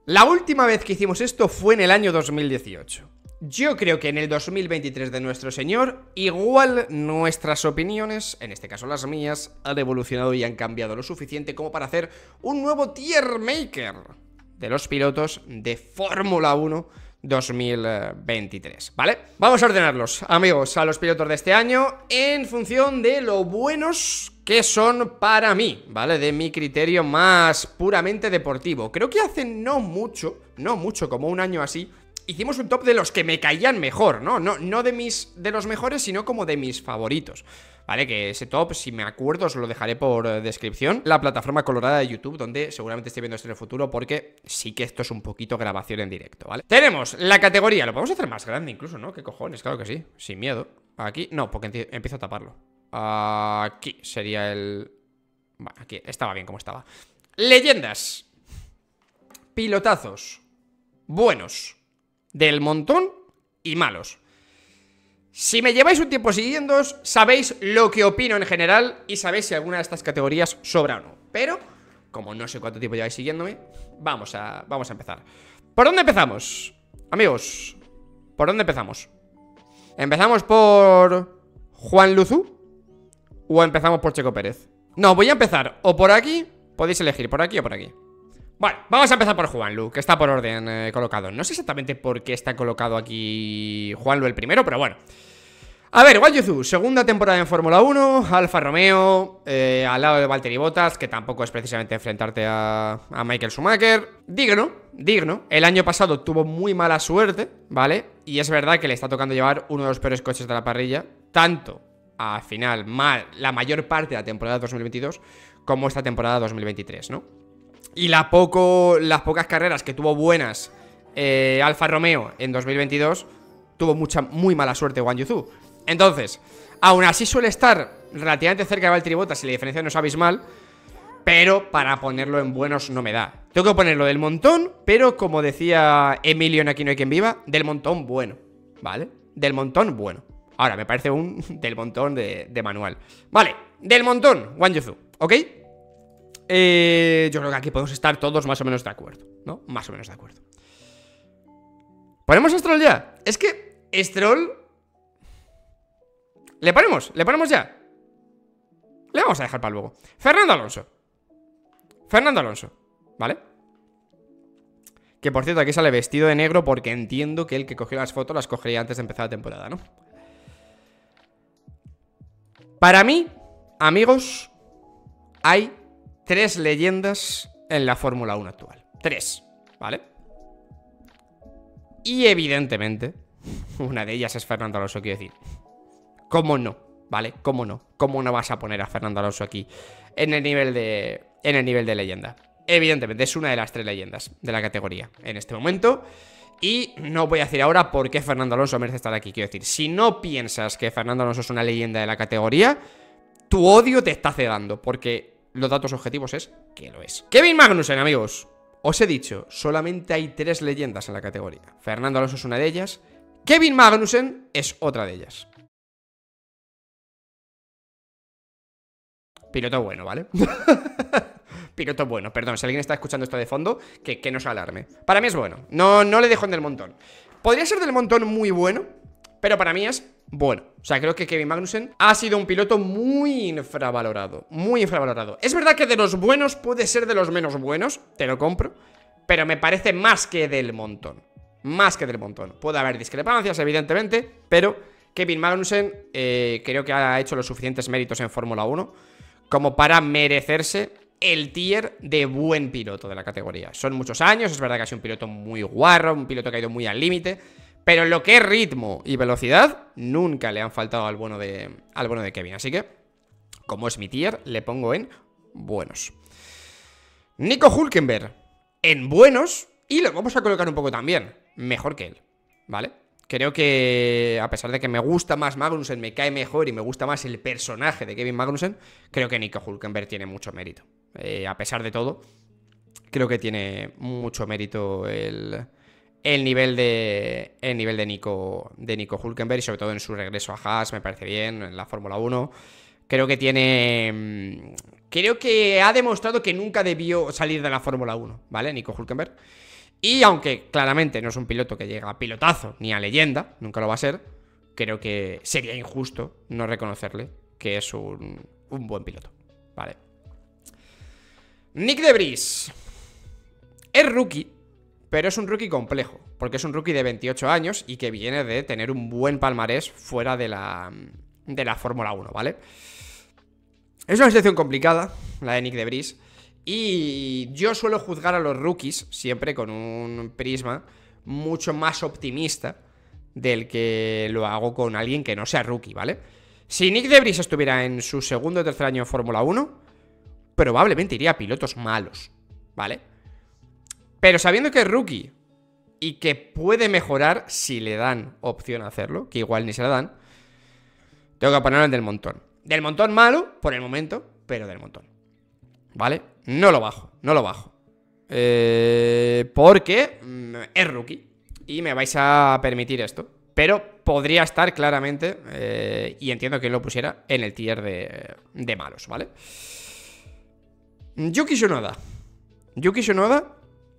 La última vez que hicimos esto fue en el año 2018. Yo creo que en el 2023 de nuestro señor, igual nuestras opiniones, en este caso las mías, han evolucionado y han cambiado lo suficiente como para hacer un nuevo tier maker de los pilotos de Fórmula 1 2023, ¿vale? Vamos a ordenarlos, amigos, a los pilotos de este año en función de lo buenos que son para mí, ¿vale? De mi criterio más puramente deportivo. Creo que hace no mucho, como un año así, hicimos un top de los que me caían mejor, ¿no? No de los mejores, sino como de mis favoritos, ¿vale? Que ese top, si me acuerdo, os lo dejaré por descripción. La plataforma colorada de YouTube, donde seguramente esté viendo esto en el futuro, porque sí que esto es un poquito grabación en directo, ¿vale? Tenemos la categoría, lo podemos hacer más grande incluso, ¿no? ¿Qué cojones? Claro que sí, sin miedo. Aquí, no, porque empiezo a taparlo. Aquí sería el... Bueno, aquí, estaba bien como estaba. Leyendas. Pilotazos. Buenos. Del montón y malos. Si me lleváis un tiempo siguiéndoos, sabéis lo que opino en general y sabéis si alguna de estas categorías sobra o no. Pero, como no sé cuánto tiempo lleváis siguiéndome, vamos a empezar. ¿Por dónde empezamos? Amigos, ¿por dónde empezamos? ¿Empezamos por Juan Luzu? ¿O empezamos por Checo Pérez? No, voy a empezar o por aquí, podéis elegir por aquí o por aquí. Bueno, vamos a empezar por Juanlu, que está por orden colocado. No sé exactamente por qué está colocado aquí Juanlu el primero, pero bueno. A ver, Guan Yu Zhou, segunda temporada en Fórmula 1, Alfa Romeo, al lado de Valtteri Bottas, que tampoco es precisamente enfrentarte a Michael Schumacher. Digno. El año pasado tuvo muy mala suerte, ¿vale? Y es verdad que le está tocando llevar uno de los peores coches de la parrilla, tanto al final, la mayor parte de la temporada 2022, como esta temporada 2023, ¿no? Y las pocas carreras que tuvo buenas Alfa Romeo en 2022, tuvo muy mala suerte Guan Yu Zhou. Entonces, aún así suele estar relativamente cerca de Valtteri Bottas y la diferencia no es abismal, pero para ponerlo en buenos no me da. Tengo que ponerlo del montón, pero como decía Emilio en Aquí no hay quien viva, del montón bueno, ¿vale? Del montón bueno. Ahora, me parece un del montón de manual. Vale, del montón, Guan Yu Zhou, ¿ok? Yo creo que aquí podemos estar todos más o menos de acuerdo, ¿no? Más o menos de acuerdo. ¿Ponemos a Stroll ya? Es que Stroll... ¿Le ponemos ya? Le vamos a dejar para luego. Fernando Alonso, ¿vale? Que por cierto, aquí sale vestido de negro porque entiendo que el que cogió las fotos las cogería antes de empezar la temporada, ¿no? Para mí, amigos, hay 3 leyendas en la Fórmula 1 actual. 3, ¿vale? Y evidentemente, una de ellas es Fernando Alonso, quiero decir. ¿Cómo no? ¿Vale? ¿Cómo no? ¿Cómo no vas a poner a Fernando Alonso aquí en el nivel de leyenda? Evidentemente, es una de las 3 leyendas de la categoría en este momento. Y no voy a decir ahora por qué Fernando Alonso merece estar aquí. Quiero decir, si no piensas que Fernando Alonso es una leyenda de la categoría, tu odio te está cegando, porque los datos objetivos es que lo es. Kevin Magnussen, amigos. Os he dicho, solamente hay 3 leyendas en la categoría. Fernando Alonso es una de ellas. Kevin Magnussen es otra de ellas. Piloto bueno, ¿vale? Piloto bueno, perdón, si alguien está escuchando esto de fondo, que no se alarme. Para mí es bueno, no le dejo en del montón. Podría ser del montón muy bueno, pero para mí es bueno. O sea, creo que Kevin Magnussen ha sido un piloto muy infravalorado. Muy infravalorado. Es verdad que de los buenos puede ser de los menos buenos, te lo compro, pero me parece más que del montón. Más que del montón. Puede haber discrepancias, evidentemente, pero Kevin Magnussen creo que ha hecho los suficientes méritos en Fórmula 1 como para merecerse el tier de buen piloto de la categoría. Son muchos años, es verdad que ha sido un piloto muy guarro, un piloto que ha ido muy al límite, pero en lo que es ritmo y velocidad, nunca le han faltado al bueno de Kevin. Así que, como es mi tier, le pongo en buenos. Nico Hülkenberg, en buenos, y lo vamos a colocar un poco también mejor que él, ¿vale? Creo que, a pesar de que me gusta más Magnussen, me cae mejor y me gusta más el personaje de Kevin Magnussen, creo que Nico Hülkenberg tiene mucho mérito. A pesar de todo, creo que tiene mucho mérito el nivel de Nico Hülkenberg, y sobre todo en su regreso a Haas, me parece bien, en la Fórmula 1. Creo que ha demostrado que nunca debió salir de la Fórmula 1, ¿vale? Nico Hülkenberg. Y aunque claramente no es un piloto que llega a pilotazo ni a leyenda, nunca lo va a ser, creo que sería injusto no reconocerle que es un buen piloto. Vale. Nyck de Vries es rookie, pero es un rookie complejo, porque es un rookie de 28 años y que viene de tener un buen palmarés fuera de la Fórmula 1, ¿vale? Es una situación complicada, la de Nyck de Vries, y yo suelo juzgar a los rookies siempre con un prisma mucho más optimista del que lo hago con alguien que no sea rookie, ¿vale? Si Nyck de Vries estuviera en su segundo o tercer año en Fórmula 1, probablemente iría a pilotos malos, ¿vale? Pero sabiendo que es rookie y que puede mejorar si le dan opción a hacerlo, que igual ni se la dan, tengo que ponerlo en del montón. Del montón malo, por el momento, pero del montón, ¿vale? No lo bajo, no lo bajo, porque es rookie y me vais a permitir esto. Pero podría estar claramente, y entiendo que él lo pusiera, en el tier de malos, ¿vale? Yuki Tsunoda. Yuki Tsunoda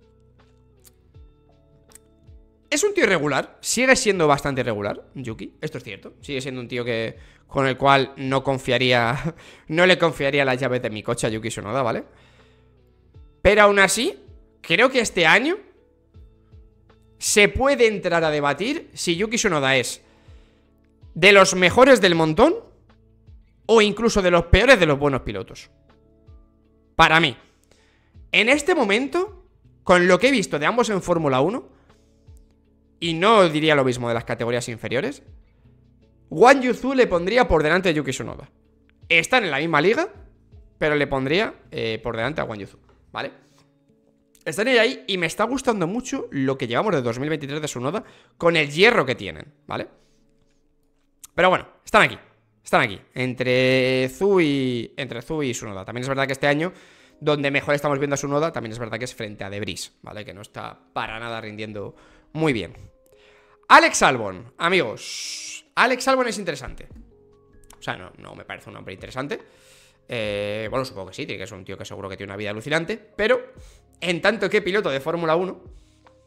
es un tío irregular. Sigue siendo bastante irregular, Yuki. Esto es cierto. Sigue siendo un tío con el cual no confiaría. No le confiaría las llaves de mi coche a Yuki Tsunoda, ¿vale? Pero aún así, creo que este año se puede entrar a debatir si Yuki Tsunoda es de los mejores del montón o incluso de los peores de los buenos pilotos. Para mí, en este momento, con lo que he visto de ambos en Fórmula 1, y no diría lo mismo de las categorías inferiores, Guan Yu Zhou le pondría por delante de Yuki Tsunoda. Están en la misma liga, pero le pondría por delante a Guan Yu Zhou, ¿vale? Están ahí y me está gustando mucho lo que llevamos de 2023 de Tsunoda con el hierro que tienen, ¿vale? Pero bueno, están aquí. Están aquí, entre Zhou y Tsunoda. También es verdad que este año, donde mejor estamos viendo a Tsunoda, también es verdad que es frente a De Vries, ¿vale? Que no está para nada rindiendo muy bien. Alex Albon, amigos. Alex Albon es interesante. O sea, no me parece un hombre interesante. Bueno, supongo que sí, tiene que ser un tío que seguro que tiene una vida alucinante. Pero, en tanto que piloto de Fórmula 1,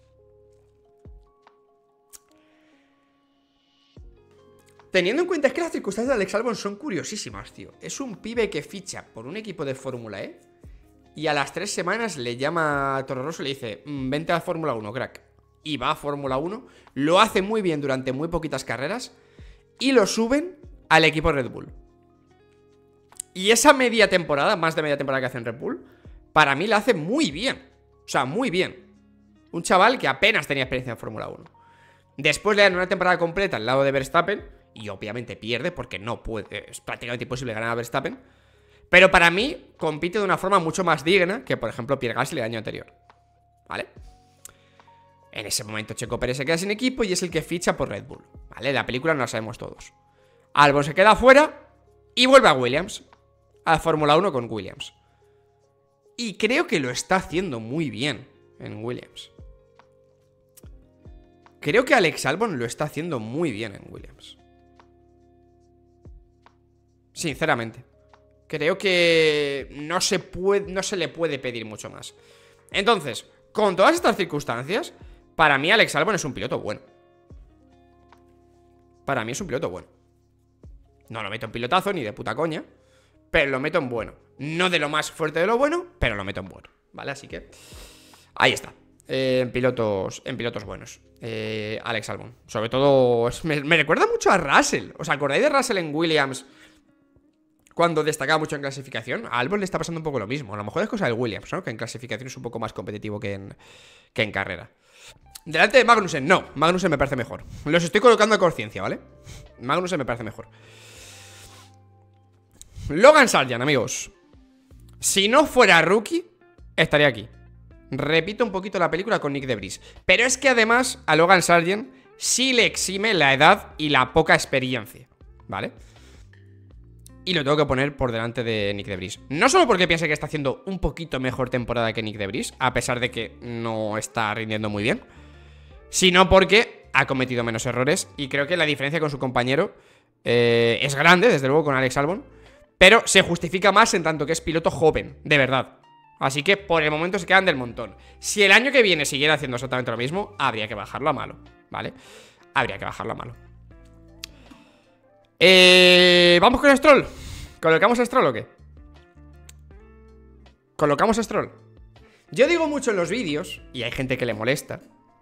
teniendo en cuenta, es que las circunstancias de Alex Albon son curiosísimas, tío. Es un pibe que ficha por un equipo de Fórmula E y a las 3 semanas le llama a Toro Rosso y le dice: vente a Fórmula 1, crack. Y va a Fórmula 1, lo hace muy bien durante muy poquitas carreras y lo suben al equipo Red Bull. Y esa media temporada, más de media temporada que hace en Red Bull, para mí la hace muy bien. O sea, muy bien. Un chaval que apenas tenía experiencia en Fórmula 1. Después le dan una temporada completa al lado de Verstappen y obviamente pierde porque no puede, es prácticamente imposible ganar a Verstappen. Pero para mí compite de una forma mucho más digna que, por ejemplo, Pierre Gasly el año anterior, ¿vale? En ese momento Checo Pérez se queda sin equipo y es el que ficha por Red Bull, ¿vale? La película no la sabemos todos. Albon se queda fuera y vuelve a Williams, a Fórmula 1 con Williams. Y creo que lo está haciendo muy bien en Williams. Creo que Alex Albon lo está haciendo muy bien en Williams. Sinceramente. Creo que no se le puede pedir mucho más. Entonces, con todas estas circunstancias, para mí Alex Albon es un piloto bueno. Para mí es un piloto bueno. No lo meto en pilotazo ni de puta coña, pero lo meto en bueno. No de lo más fuerte de lo bueno, pero lo meto en bueno, ¿vale? Así que ahí está. En pilotos buenos. Alex Albon. Sobre todo, me recuerda mucho a Russell. ¿Os acordáis de Russell en Williams? Cuando destacaba mucho en clasificación. A Albon le está pasando un poco lo mismo. A lo mejor es cosa del Williams, ¿no? Que en clasificación es un poco más competitivo que en carrera. Delante de Magnussen, no. Magnussen me parece mejor. Los estoy colocando a conciencia, ¿vale? Magnussen me parece mejor. Logan Sargent, amigos. Si no fuera rookie, estaría aquí. Repito un poquito la película con Nyck de Vries. Pero es que además a Logan Sargent sí le exime la edad y la poca experiencia, ¿vale? Y lo tengo que poner por delante de Nyck de Vries. No solo porque piense que está haciendo un poquito mejor temporada que Nyck de Vries, a pesar de que no está rindiendo muy bien, sino porque ha cometido menos errores. Y creo que la diferencia con su compañero es grande, desde luego, con Alex Albon. Pero se justifica más en tanto que es piloto joven, de verdad. Así que por el momento se quedan del montón. Si el año que viene siguiera haciendo exactamente lo mismo, habría que bajarlo a malo, ¿vale? Habría que bajarlo a malo. Vamos con Stroll. ¿Colocamos a Stroll o qué? ¿Colocamos a Stroll? Yo digo mucho en los vídeos, y hay gente que le molesta,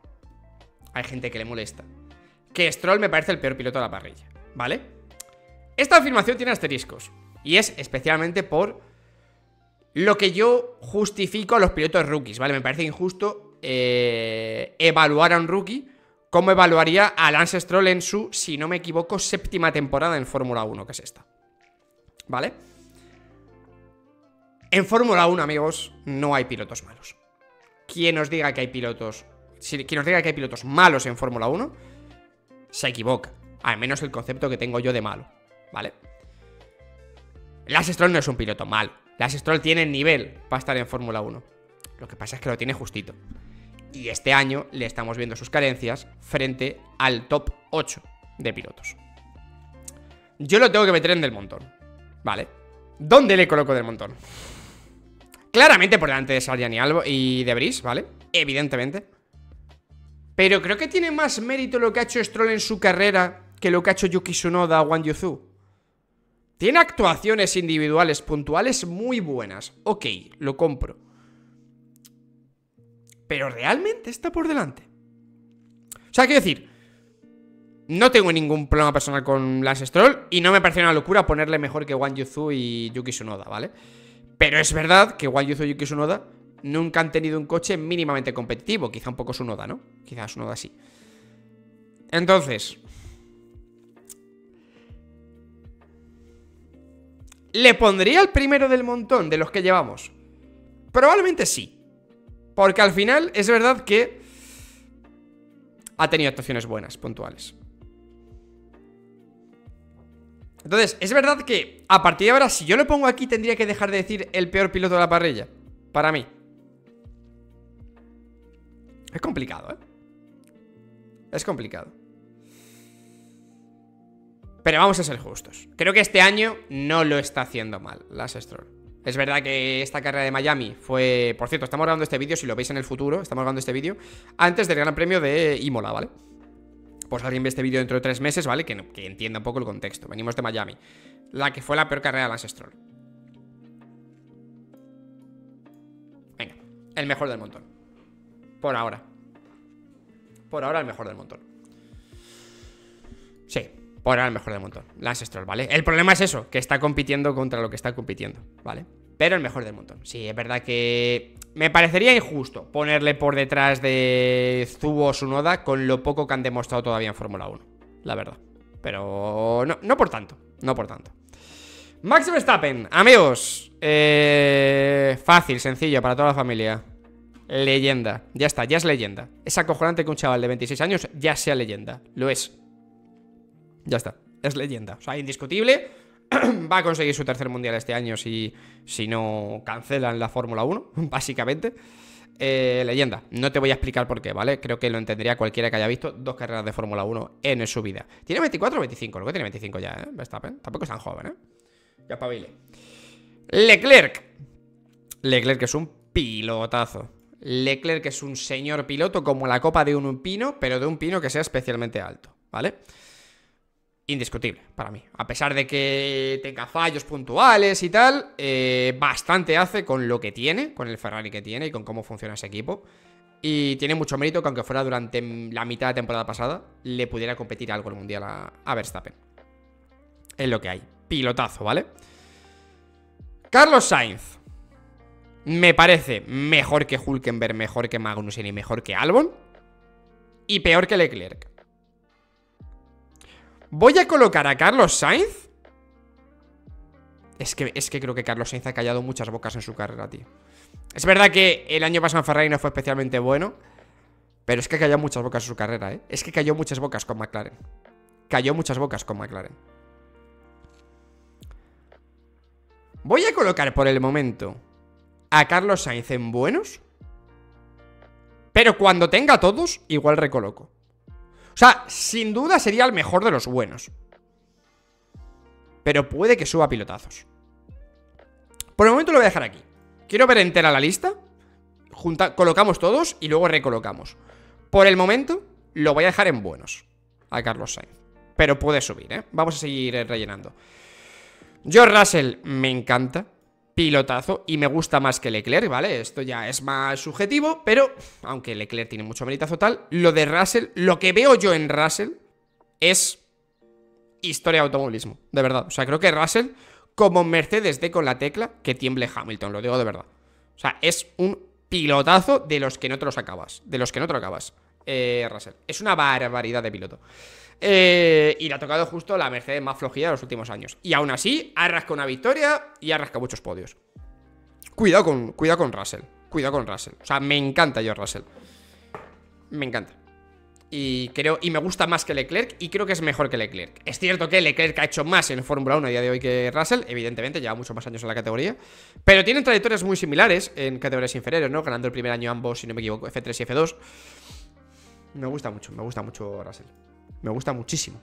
que Stroll me parece el peor piloto de la parrilla, ¿vale? Esta afirmación tiene asteriscos, y es especialmente por lo que yo justifico a los pilotos rookies, ¿vale? Me parece injusto evaluar a un rookie como evaluaría a Lance Stroll en su, si no me equivoco, 7ª temporada en Fórmula 1, que es esta, ¿vale? En Fórmula 1, amigos, no hay pilotos malos. Quien os diga que hay pilotos malos en Fórmula 1 se equivoca, al menos el concepto que tengo yo de malo, ¿vale? Lance Stroll no es un piloto malo. Lance Stroll tiene nivel para estar en Fórmula 1. Lo que pasa es que lo tiene justito. Y este año le estamos viendo sus carencias frente al top 8 de pilotos. Yo lo tengo que meter en del montón, ¿vale? ¿Dónde le coloco del montón? Claramente por delante de Sargent y de Vries, ¿vale? Evidentemente. Pero creo que tiene más mérito lo que ha hecho Stroll en su carrera que lo que ha hecho Yuki Tsunoda o Guan Yu Zhou. Tiene actuaciones individuales puntuales muy buenas. Ok, lo compro. Pero realmente está por delante. O sea, quiero decir, no tengo ningún problema personal con Lance Stroll y no me parece una locura ponerle mejor que Guan Yu Zhou y Yuki Tsunoda, ¿vale? Pero es verdad que Guan Yu Zhou y Yuki Tsunoda nunca han tenido un coche mínimamente competitivo. Quizá un poco Tsunoda, ¿no? Quizá Tsunoda sí. Entonces, ¿le pondría el primero del montón de los que llevamos? Probablemente sí. Porque al final es verdad que ha tenido actuaciones buenas, puntuales. Entonces, es verdad que a partir de ahora, si yo lo pongo aquí, tendría que dejar de decir el peor piloto de la parrilla. Para mí. Es complicado, ¿eh? Es complicado. Pero vamos a ser justos. Creo que este año no lo está haciendo mal Lance Stroll. Es verdad que esta carrera de Miami fue... Por cierto, estamos grabando este vídeo, si lo veis en el futuro, estamos grabando este vídeo antes del Gran Premio de Imola, ¿vale? Pues alguien ve este vídeo dentro de 3 meses, ¿vale? Que entienda un poco el contexto. Venimos de Miami, la que fue la peor carrera de Lance Stroll. Venga, el mejor del montón. Por ahora. Por ahora el mejor del montón. Sí, por ahora el mejor del montón, Lance Stroll, ¿vale? El problema es eso, que está compitiendo contra lo que está compitiendo, ¿vale? Pero el mejor del montón. Sí, es verdad que me parecería injusto ponerle por detrás de Zhou o Tsunoda con lo poco que han demostrado todavía en Fórmula 1, la verdad. Pero no por tanto, no por tanto. Max Verstappen, amigos, fácil, sencillo, para toda la familia. Leyenda, ya está, ya es leyenda. Es acojonante que un chaval de 26 años ya sea leyenda, lo es. Ya está, es leyenda, o sea, indiscutible. Va a conseguir su tercer mundial este año si no cancelan la Fórmula 1, básicamente. Leyenda, no te voy a explicar por qué, ¿vale? Creo que lo entendería cualquiera que haya visto 2 carreras de Fórmula 1 en su vida. ¿Tiene 24 o 25? Creo que tiene 25 ya, ¿eh? Verstappen, tampoco es tan joven, ¿eh? Ya pabile. Leclerc es un pilotazo. Leclerc es un señor piloto como la copa de un pino, pero de un pino que sea especialmente alto, ¿vale? Indiscutible para mí. A pesar de que tenga fallos puntuales y tal, bastante hace con lo que tiene, con el Ferrari que tiene y con cómo funciona ese equipo. Y tiene mucho mérito que aunque fuera durante la mitad de temporada pasada, le pudiera competir algo el mundial a Verstappen. Es lo que hay. Pilotazo, ¿vale? Carlos Sainz. Me parece mejor que Hülkenberg, mejor que Magnussen y mejor que Albon. Y peor que Leclerc. Voy a colocar a Carlos Sainz. Es que creo que Carlos Sainz ha callado muchas bocas en su carrera, tío. Es verdad que el año pasado en Ferrari no fue especialmente bueno, pero es que cayó muchas bocas en su carrera, ¿eh? Es que cayó muchas bocas con McLaren. Cayó muchas bocas con McLaren. Voy a colocar por el momento a Carlos Sainz en buenos, pero cuando tenga todos, igual recoloco. O sea, sin duda sería el mejor de los buenos, pero puede que suba pilotazos. Por el momento lo voy a dejar aquí. quiero ver entera la lista. Colocamos todos y luego recolocamos. Por el momento, lo voy a dejar en buenos a Carlos Sainz. Pero puede subir, ¿eh? Vamos a seguir rellenando. George Russell me encanta. Pilotazo. Y me gusta más que Leclerc, ¿vale? Esto ya es más subjetivo. Pero, aunque Leclerc tiene mucho meritazo tal, lo de Russell, lo que veo yo en Russell es historia de automovilismo, de verdad. O sea, creo que Russell, como Mercedes dé con la tecla, que tiemble Hamilton, lo digo de verdad. O sea, es un pilotazo de los que no te los acabas. De los que no te lo acabas. Russell. Es una barbaridad de piloto. Y le ha tocado justo la Mercedes más flojilla de los últimos años. Y aún así, ha rascado una victoria y ha rascado muchos podios. Cuidado con Russell. Cuidado con Russell. O sea, me encanta yo Russell. Me encanta. Y me gusta más que Leclerc. Y creo que es mejor que Leclerc. Es cierto que Leclerc ha hecho más en Fórmula 1 a día de hoy que Russell. Evidentemente, lleva muchos más años en la categoría. Pero tienen trayectorias muy similares en categorías inferiores, ¿no? Ganando el primer año ambos, si no me equivoco, F3 y F2. Me gusta mucho Russell. Me gusta muchísimo.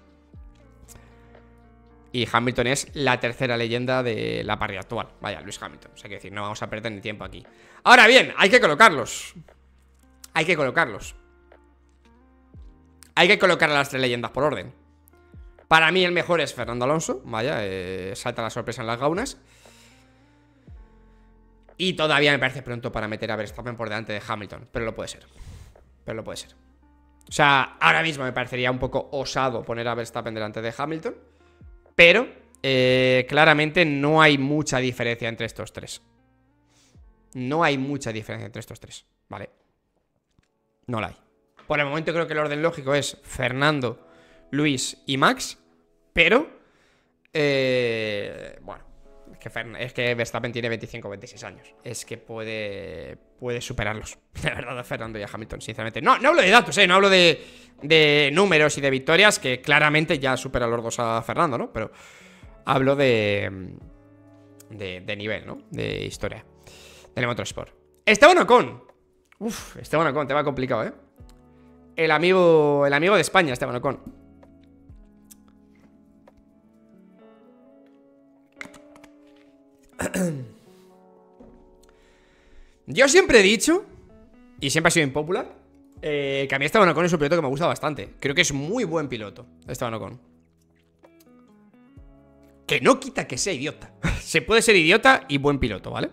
Y Hamilton es la tercera leyenda de la parrilla actual. Vaya, Lewis Hamilton. O sea, que decir, no vamos a perder ni tiempo aquí. Ahora bien, hay que colocarlos. Hay que colocarlos. Hay que colocar a las tres leyendas por orden. Para mí el mejor es Fernando Alonso. Vaya, salta la sorpresa en las gaunas. Y todavía me parece pronto para meter a Verstappen por delante de Hamilton. Pero lo puede ser. O sea, ahora mismo me parecería un poco osado poner a Verstappen delante de Hamilton. Pero claramente no hay mucha diferencia entre estos tres. No hay mucha diferencia entre estos tres, ¿vale? No la hay. Por el momento creo que el orden lógico es Fernando, Luis y Max. Pero bueno, es que Verstappen tiene 25 o 26 años. Es que puede superarlos. De verdad, a Fernando y a Hamilton, sinceramente. No hablo de datos, no hablo de números y de victorias, que claramente ya supera los dos a Fernando, ¿no? Pero hablo de nivel, ¿no? De historia del motorsport. Esteban Ocon. Esteban Ocon, tema complicado, ¿eh? El amigo de España, Esteban Ocon. Yo siempre he dicho, y siempre ha sido impopular, que a mí Esteban Ocon es un piloto que me gusta bastante. Creo que es muy buen piloto, Esteban Ocon. Que no quita que sea idiota. Se puede ser idiota y buen piloto, ¿vale?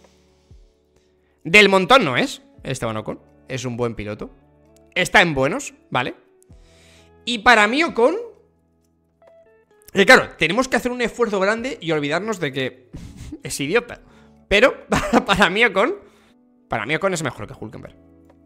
Del montón no es Esteban Ocon. Es un buen piloto. Está en buenos, ¿vale? Y para mí Ocon, claro, tenemos que hacer un esfuerzo grande y olvidarnos de que es idiota. Pero para mí Ocon es mejor que Hülkenberg.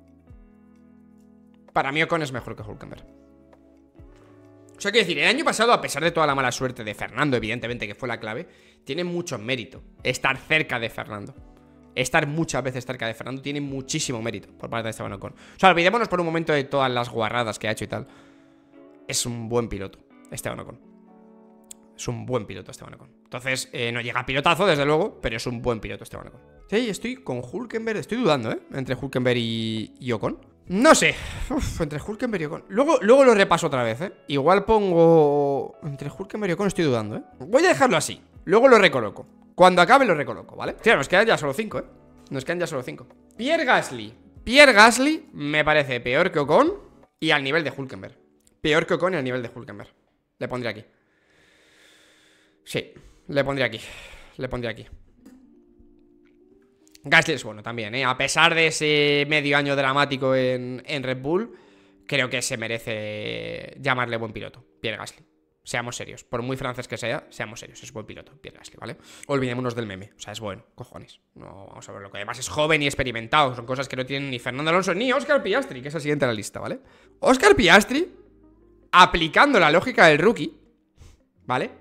Para mí Ocon es mejor que Hülkenberg. O sea, quiero decir, el año pasado, a pesar de toda la mala suerte de Fernando, evidentemente, que fue la clave, tiene mucho mérito estar cerca de Fernando. Estar muchas veces cerca de Fernando tiene muchísimo mérito por parte de Esteban Ocon. O sea, olvidémonos por un momento de todas las guarradas que ha hecho y tal. Es un buen piloto, Esteban Ocon. Es un buen piloto, Esteban Ocon. Entonces, no llega a pilotazo, desde luego, pero es un buen piloto, Esteban Ocon. Sí, estoy con Hülkenberg, estoy dudando, entre Hülkenberg y Ocon. No sé, entre Hülkenberg y Ocon. Luego lo repaso otra vez, Igual pongo... Entre Hülkenberg y Ocon estoy dudando, Voy a dejarlo así, luego lo recoloco. Cuando acabe lo recoloco, ¿vale? Tío, nos quedan ya solo 5, Nos quedan ya solo 5. Pierre Gasly me parece peor que Ocon y al nivel de Hülkenberg. Peor que Ocon y al nivel de Hülkenberg. Le pondré aquí. Sí, le pondré aquí. Gasly es bueno también, A pesar de ese medio año dramático en Red Bull, creo que se merece llamarle buen piloto, Pierre Gasly. Seamos serios, por muy francés que sea, seamos serios, es buen piloto, Pierre Gasly, ¿vale? Olvidémonos del meme, o sea, es bueno, cojones. No, vamos a ver lo que además es joven y experimentado. Son cosas que no tienen ni Fernando Alonso ni Oscar Piastri, que es el siguiente en la lista, ¿vale? Oscar Piastri, aplicando la lógica del rookie, ¿vale?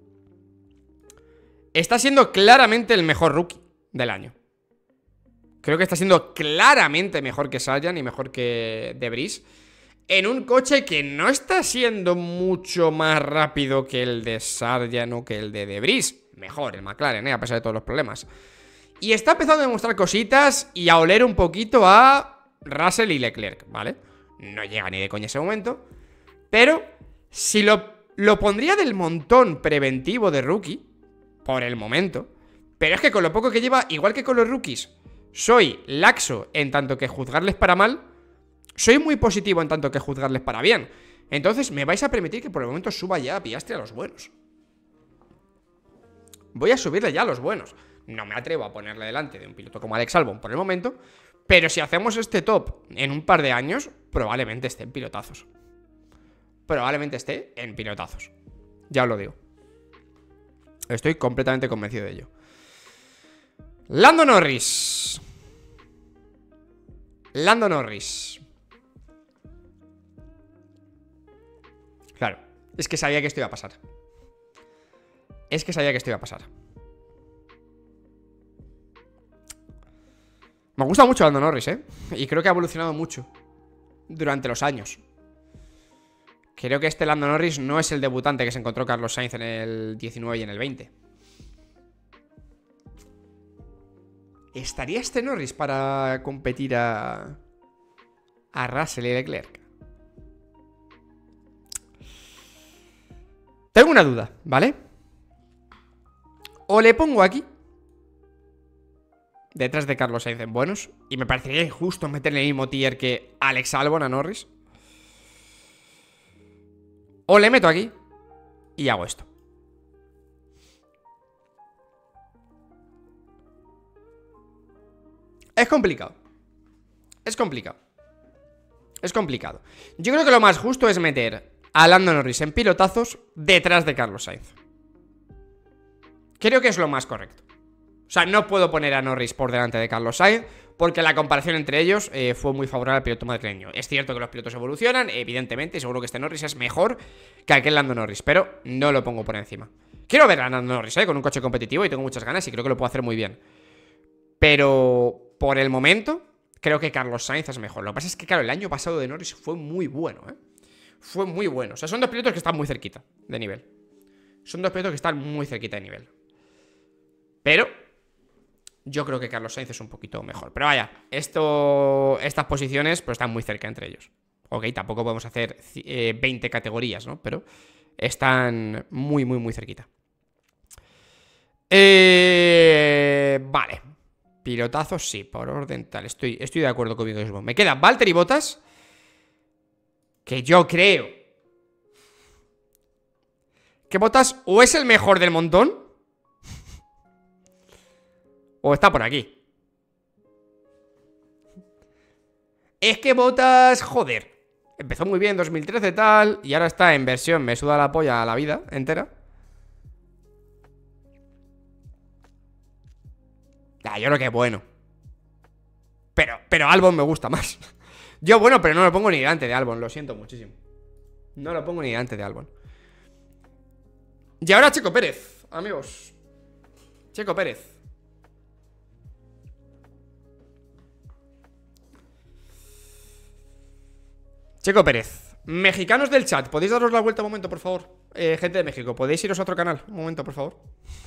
Está siendo claramente el mejor rookie del año. Creo que está siendo claramente mejor que Sargent y mejor que De Vries, en un coche que no está siendo mucho más rápido que el de Sargent o que el de Vries. Mejor el McLaren, a pesar de todos los problemas. Y está empezando a demostrar cositas y a oler un poquito a Russell y Leclerc, ¿vale? No llega ni de coña ese momento. Pero si lo pondría del montón preventivo de rookie, por el momento, Pero es que con lo poco que lleva, igual que con los rookies, soy laxo en tanto que juzgarles para mal, soy muy positivo en tanto que juzgarles para bien. Entonces me vais a permitir que por el momento suba ya a Piastri a los buenos. Voy a subirle ya a los buenos. No me atrevo a ponerle delante de un piloto como Alex Albon por el momento, pero si hacemos este top en un par de años, probablemente esté en pilotazos. Probablemente esté en pilotazos. Ya os lo digo. Estoy completamente convencido de ello. Lando Norris. Lando Norris. Claro, es que sabía que esto iba a pasar. Es que sabía que esto iba a pasar. Me gusta mucho Lando Norris, y creo que ha evolucionado mucho durante los años. Creo que este Lando Norris no es el debutante que se encontró Carlos Sainz en el 19 y en el 20. ¿Estaría este Norris para competir a Russell y Leclerc? Tengo una duda, ¿vale? O le pongo aquí detrás de Carlos Sainz en buenos, y me parecería injusto meterle el mismo tier que Alex Albon a Norris. O le meto aquí y hago esto. Es complicado. Es complicado. Es complicado. Yo creo que lo más justo es meter a Lando Norris en pilotazos detrás de Carlos Sainz. Creo que es lo más correcto. O sea, no puedo poner a Norris por delante de Carlos Sainz, porque la comparación entre ellos fue muy favorable al piloto madrileño. Es cierto que los pilotos evolucionan, evidentemente, y seguro que este Norris es mejor que aquel Lando Norris, pero no lo pongo por encima. Quiero ver a Lando Norris, con un coche competitivo, y tengo muchas ganas y creo que lo puedo hacer muy bien. Pero por el momento, creo que Carlos Sainz es mejor. Lo que pasa es que, claro, el año pasado de Norris fue muy bueno, Fue muy bueno. O sea, son dos pilotos que están muy cerquita de nivel. Son dos pilotos que están muy cerquita de nivel. Pero yo creo que Carlos Sainz es un poquito mejor. Pero vaya, estas posiciones pues están muy cerca entre ellos. Ok, tampoco podemos hacer 20 categorías, ¿no? Pero están muy, muy, muy cerquita. Vale. Pilotazos, sí, por orden tal. Estoy de acuerdo conmigo mismo. Me queda Valtteri Bottas, que yo creo que Bottas o es el mejor del montón o está por aquí. Es que Bottas, joder, empezó muy bien en 2013 tal, y ahora está en versión me suda la polla a la vida entera. Yo creo que es bueno. Pero Albon me gusta más. Yo bueno, pero no lo pongo ni delante de Albon, lo siento muchísimo. No lo pongo ni delante de Albon. Y ahora Checo Pérez, amigos. Checo Pérez. Checo Pérez. Mexicanos del chat, ¿podéis daros la vuelta un momento, por favor? Gente de México, ¿podéis iros a otro canal? Un momento, por favor.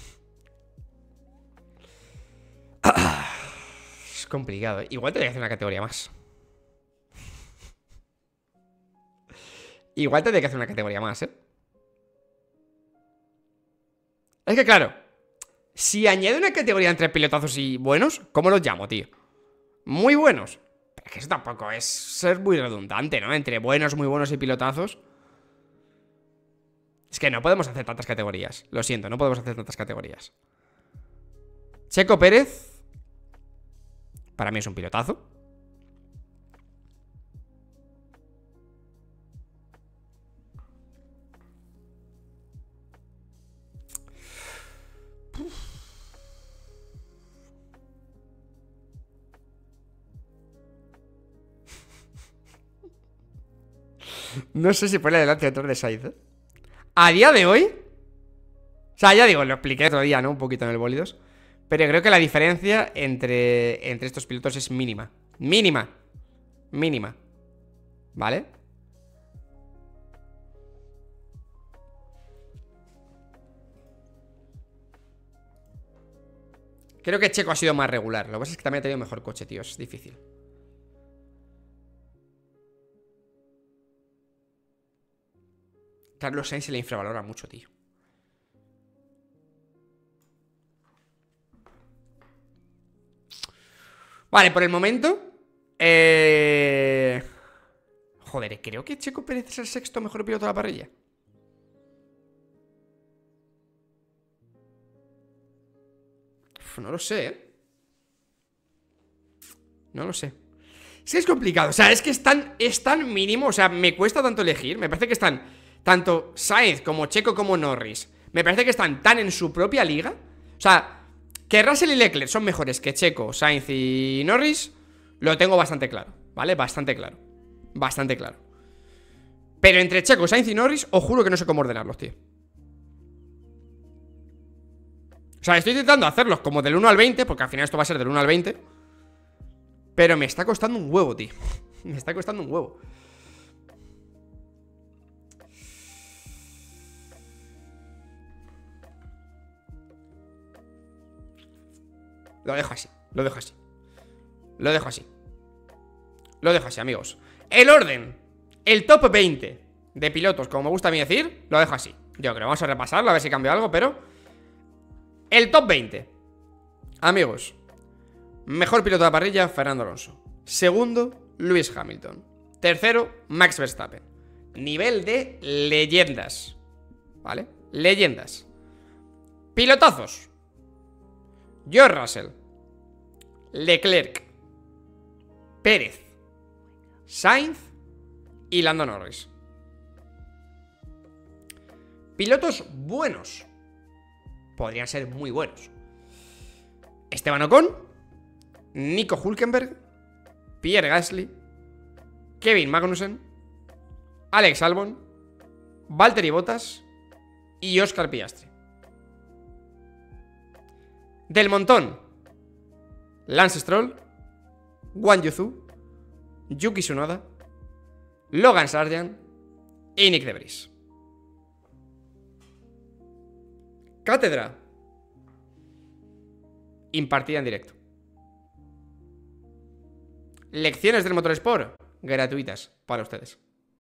Es complicado, Igual te voy a hacer una categoría más. Igual tendría que hacer una categoría más, Es que claro, si añado una categoría entre pilotazos y buenos, ¿cómo los llamo, tío? Muy buenos. Pero es que eso tampoco es ser muy redundante, ¿no? Entre buenos, muy buenos y pilotazos. Es que no podemos hacer tantas categorías. Lo siento, no podemos hacer tantas categorías. Checo Pérez, para mí es un pilotazo. No sé si ponerle delante detrás de Sainz, A día de hoy, o sea, ya digo, lo expliqué otro día, ¿no? Un poquito en el Bólidos. Pero creo que la diferencia entre estos pilotos es mínima. Mínima. Mínima. ¿Vale? Creo que Checo ha sido más regular. Lo que pasa es que también ha tenido mejor coche, tío. Es difícil. Carlos Sainz se le infravalora mucho, tío. Vale, por el momento joder, creo que Checo Pérez es el sexto mejor piloto de la parrilla. No lo sé, No lo sé. Sí, es complicado, o sea, es que es tan mínimo. O sea, me cuesta tanto elegir. Me parece que están tanto Sainz como Checo como Norris. Me parece que están tan en su propia liga. O sea, que Russell y Leclerc son mejores que Checo, Sainz y Norris, lo tengo bastante claro, ¿vale? Bastante claro. Bastante claro. Pero entre Checo, Sainz y Norris, os juro que no sé cómo ordenarlos, tío. O sea, estoy intentando hacerlos como del 1 al 20, porque al final esto va a ser del 1 al 20. Pero me está costando un huevo, tío. Me está costando un huevo. Lo dejo así, lo dejo así. Lo dejo así. Lo dejo así, amigos. El orden, el top 20 de pilotos, como me gusta a mí decir, lo dejo así. Yo creo, vamos a repasarlo, a ver si cambio algo, pero el top 20, amigos. Mejor piloto de la parrilla, Fernando Alonso. Segundo, Lewis Hamilton. Tercero, Max Verstappen. Nivel de leyendas, ¿vale? Leyendas. Pilotazos: George Russell, Leclerc, Pérez, Sainz y Lando Norris. Pilotos buenos. Podrían ser muy buenos: Esteban Ocon, Nico Hülkenberg, Pierre Gasly, Kevin Magnussen, Alex Albon, Valtteri Bottas y Oscar Piastri. Del montón: Lance Stroll, Guan Yu Zhou, Yuki Tsunoda, Logan Sargent y Nick de Vries. Cátedra impartida en directo. Lecciones del motorsport gratuitas para ustedes.